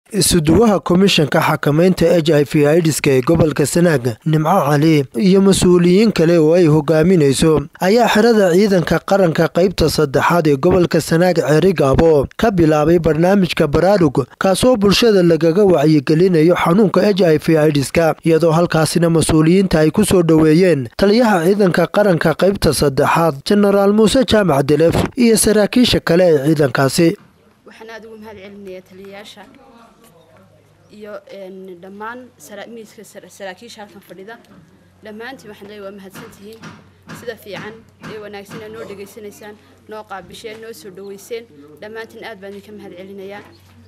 isuduwaha komishanka xakamaynta HIV/AIDS-ka ee gobolka Sanaag Nimco Cali iyo mas'uuliyiin kale oo ay hogaaminayso ayaa xirada ciidanka qaranka qaybta saddexaad ee gobolka Sanaag Cerigabo ka bilaabay barnaamijka baraarug kaasoo bulshada lagaga wacyigelinayo xanuunka HIV/AIDS-ka iyadoo halkaasina mas'uuliyiinta ay ku soo dhaweeyeen taliyaha ciidanka qaranka qaybta saddexaad General Muuse Jaamac Delef iyo saraakiisha kale ee ciidankaasi. waxaan aad ugu mahadcelinayaa taliyayaasha iyo dhammaan saraakiisha halkan fadhida dhammaantiin waxaan leeyahay waa mahadsantihiin sida fiican ee wanaagsan ee noo dhageysanaysaan noo qaabisheen noo soo dhaweyseen dhammaantiin aad baan idinka mahadcelinayaa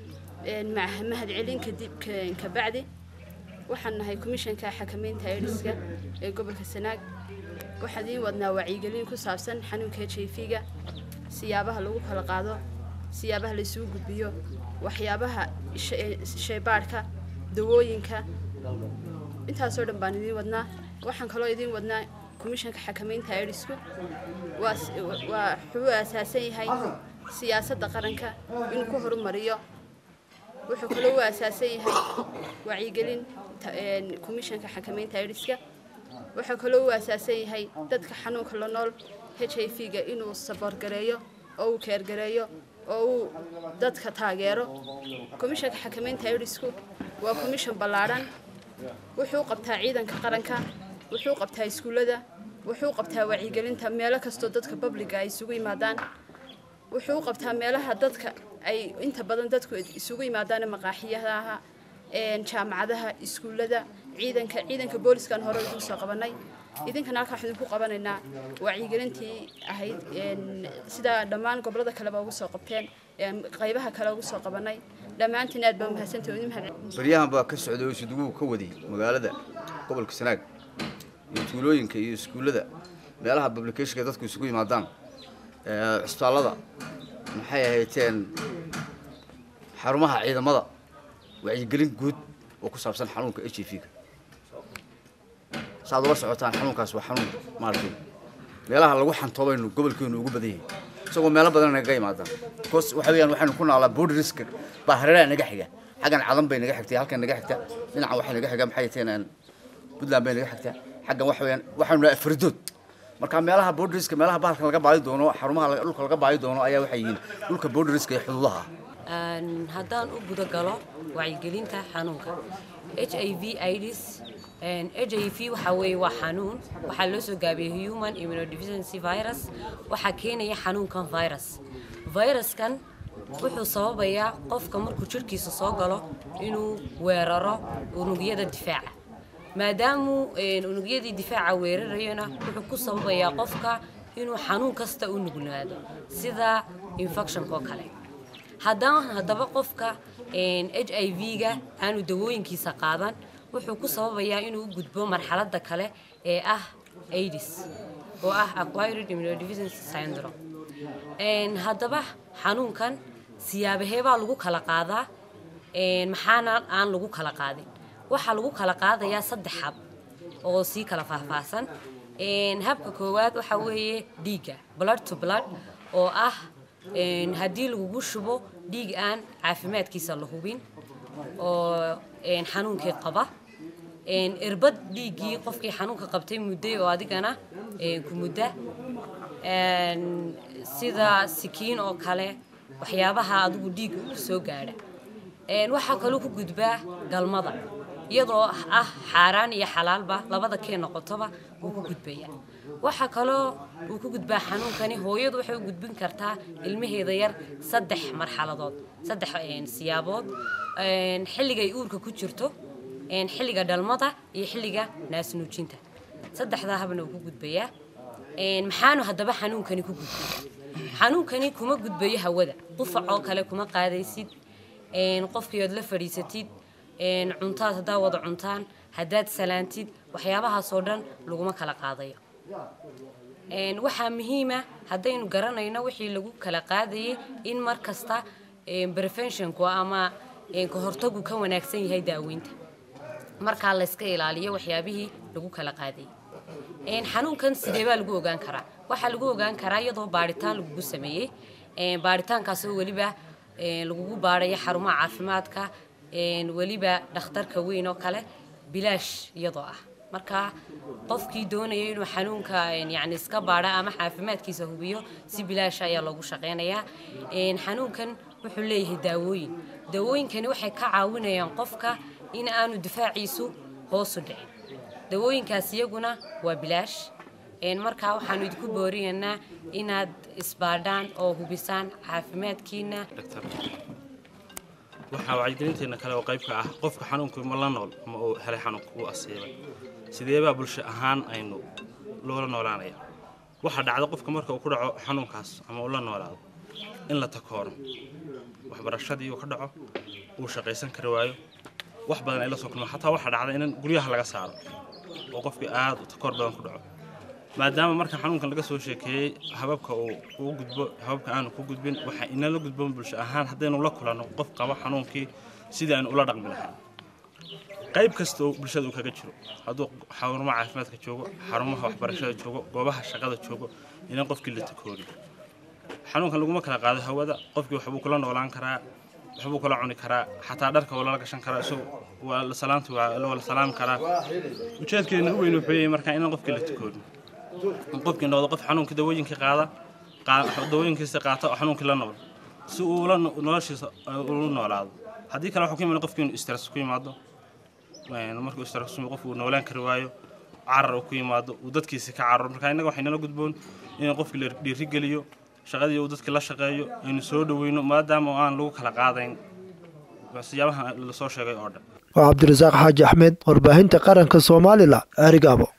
mahadcelin kadib ka bacdi waxaan nahay komishanka xakamaynta AIDS-ka ee gobolka Sanaag waxaan idin wadnaa wacyigelin ku saabsan xanuunka HIV-ga siyaabaha lagu kala qaado siyaabaha la isugu gudbiyo waxyaabaha shaybaarka dawooyinka intaas oo dhan baan idin wadnaa waxaan kaloo idin wadnaa komishanka xakamaynta AIDS-ku waa xubin asaasan yahay siyaasadda qaranka inuu ku horumariyo wuxuu kaloo u asaasan yahay wacyigelin komishanka xakamaynta AIDS-ka wuxuu kaloo u asaasan yahay dadka xanuunka la nool HIV-ga inuu saboor gareeyo oo uu keer gareeyo oo dadka taageero komishanka xakamaynta AIDS-ku waa komishan ballaaran wuxuu qabtaa ciidanka qaranka wuxuu qabtaa iskuulada wuxuu qabtaa wacyigelinta meelo kasto dadka public ay isugu yimaadaan wuxuu qabtaa meelaha dadka ay inta badan dadku isugu yimaadaan maqaaxiyaha jaamacadaha iskuulada ciidanka booliiskan hore ugu soo qabanay idinkana halka waxaan ku qabanaynaa wacyigelintii ahayd sida dhammaan gobolada kale ugu soo qabteen qaybaha kale ugu soo qabanay dhammaantiin aad baan mahadsantahay baryahan baa ka socday isudugu ka waday magaalada gobolka Sanaag iyo tuulooyinka iyo iskuulada meelaha publication dadku isugu yimaadaan isbitaalada maxay ahaayeen xarumaha ciidamada wacyigelin guud oo ku saabsan xanuunka HIV-ga saad uga socotaan xanuunkaas waa xanuun maartay meelaha lagu xantoobayno gobolkeenu ugu badan yahay isagoo meelo badan naga yimaadaan koos waxa weeyaan waxaan ku naalaa border risk baahreera naga xiga xagan cadan bay naga xigtay halkan naga xigta dhinaca waxa naga xiga maxay tahay Puntland bay naga xigta xagan waxa weeyaan waxaanu afridood marka meelaha border risk meelaha bahalkan laga baadi doono xarumaha dhulka laga baadi doono ayaa waxay yihiin dhulka border risk ee xuduudaha haddaan u guda galo wacyigelinta xanuunka HIV/AIDS HIV waxa weeye waa xanuun waxa loo soo gaabiyay human immunodeficiency virus waxa keenaya xanuunkan viruskan wuxuu sababayaa qofka markuu jirkiisa soo galo inuu weeraro unugyada difaaca maadaama unugyadii difaaca weerarayna wuxuu ku sababayaa qofka inuu xanuun kasta u nuglaado sida infection oo kale haddaba qofka HIV-ga aanu dawooyinkiisa qaadan wuxuu ku sababayaa inuu u gudbo marxaladda kale ee ah AIDS oo ah acquired immunodeficiency syndrome haddaba xanuunkan siyaabahee baa lagu kala qaadaa maxaana aan lagu kala qaadin waxa lagu kala qaadayaa 3 hab oo si kala faahfaahsan habka koowaad waxa weeye dhiiga blood to blood oo ah haddii lagu shubo dhiig aan caafimaadkiisa la hubin oo xanuunkii qaba irbad dhiigii qofkii xanuunka qabtay muddo oo adigana ku muddo sida sikiin oo kale waxyaabaha adigu dhiig ku soo gaadha waxa kale ku gudbaa galmada iyadoo ah xaaraan iyo xalaalba labada kee noqotoba uu ku gudbaya waxa kale uu ku gudbaa xanuunkani hooyadu waxay u gudbin kartaa ilmaheeda yar 3 marxaladood 3 siyaabood xilliga ay uurka ku jirto xilliga dhalmada iyo xilliga naas nuujinta 3 habna uu ku gudbaya maxaanu haddaba xanuunkani ku gudbaa xanuunkani kuma gudbayo hawada qufac oo kale kuma qaadaysid qofkii aad la fariisatid cuntaad hadaa wada cuntaan hadaad salaantid waxyaabahaas oo dhan laguma kala qaadayo waxa muhiim ah hadaynu garanayno wixii lagu kala qaadayay in markasta prevention ku ama ka hortagu ka wanaagsan yahay daaweynta marka la iska ilaaliyo waxyaabihii lagu kala qaadayay xanuunkan sidee baa lagu ogaan karaa waxa lagu ogaan karaa iyadoo baaritaan lagu sameeyay baaritaankaas oo waliba lagu baarayo xarumaha caafimaadka weliba dhakhtarka weyn oo kale bilaash iyadoo ah marka qofkii doonaya inuu xanuunka yani iska baadha ama caafimaadkiisa hubiyo si bilaash ayaa loogu shaqeynayaa xanuunkan wuxuu leeyahay daawooyinkani waxay ka caawinayaan qofka in aanu difaaciisu hoos u dhicin daawooyinkaas iyaguna waa bilaash marka waxaanu idinku boorinaynaa inaad isbaadhaan oo hubisaan caafimaadkiina waxa wacyigelinteena kale oo qayb ka ah qofka xanuunka ma la nool ama uu helay xanuunka uu asiibay sideeba bulsho ahaan aynu loola noolaanaya waxa dhacda qofka marka uu ku dhaco xanuunkaas ama uu la noolaado in la takooro waxbarashadii uu ka dhaco uu shaqaysan kari waayo wax badan ay la soo kulmo xataa waxa dhacda in guryaha laga saaro oo qofkii aad u takoor badan ku dhaco maadaama marka xanuunkan laga soo sheekeeyay hababka uu gudbo hababka aan ku gudbin waxa inala gudboon bulsho ahaan hadaynu la kulano qof qaba xanuunkii sidii aan ula dhaqmi lahayn qayb kasta oo bulshada uu kaga jiro haduu xarumaha caafimaadka joogo xarumaha waxbarashada joogo goobaha shaqada joogo in qofkii la takooro xanuunkan laguma kala qaado hawada qofkii waxa uu kula noolaan karaa waxa uu kula cuni karaa xataa dharka wala la gashan karaa soo waa la salaam karaa ujeedkeena weyn wuxuu yahay marka in qofkii la takooro qofkii noqdo qof xanuunka dawooyinka dawooyinkiisa qaata xanuunka la nool si uu la noloshiisa u noolaado hadii kale waxa ku yimaado qofkii stress ku yimaado markuu stress qofku noolaan kari waayo carar ku yimaado uu dadkiisa ka carar marka inaga waxayna la gudboon in qofkii la dhiiri geliyo shaqadii uu dadka la shaqeeyo in soo dhaweyno maadaama aan lagu kala qaadayn waxyaabaha la soo sheegay oo dhan Cabdirasaaq Xaaji Axmed warbaahinta qaranka Soomaaliland Arigaabo.